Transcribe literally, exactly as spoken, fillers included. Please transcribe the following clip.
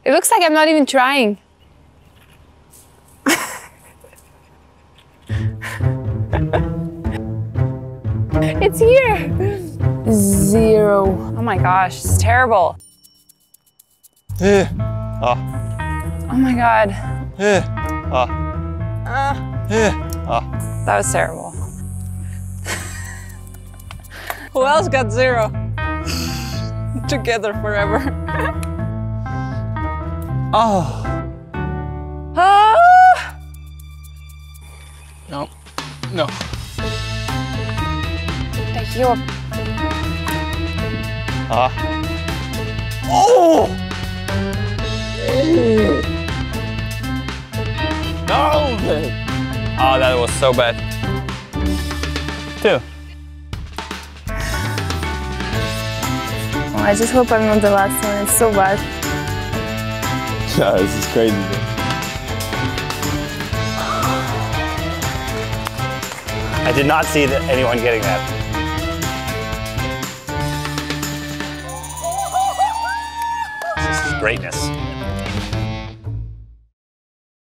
It looks like I'm not even trying. It's here. Zero. Oh my gosh, it's terrible. Eh. Ah. Oh my God. Eh. Ah. Uh, Eh. Ah. that was terrible. Who else got zero? Together forever. Oh. Ah! No. No. Here. Ah. Oh! No! Oh, that was so bad. Two. Oh, I just hope I'm not the last one. It's so bad. Yeah, this is crazy. I did not see that anyone getting that. This is greatness.